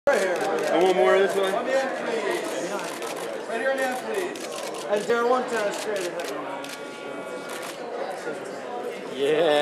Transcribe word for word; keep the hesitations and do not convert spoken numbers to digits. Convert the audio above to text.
Right here. I want more this way. On the end, please. Right here on the end, please. And Darren, one time straight ahead. Yeah.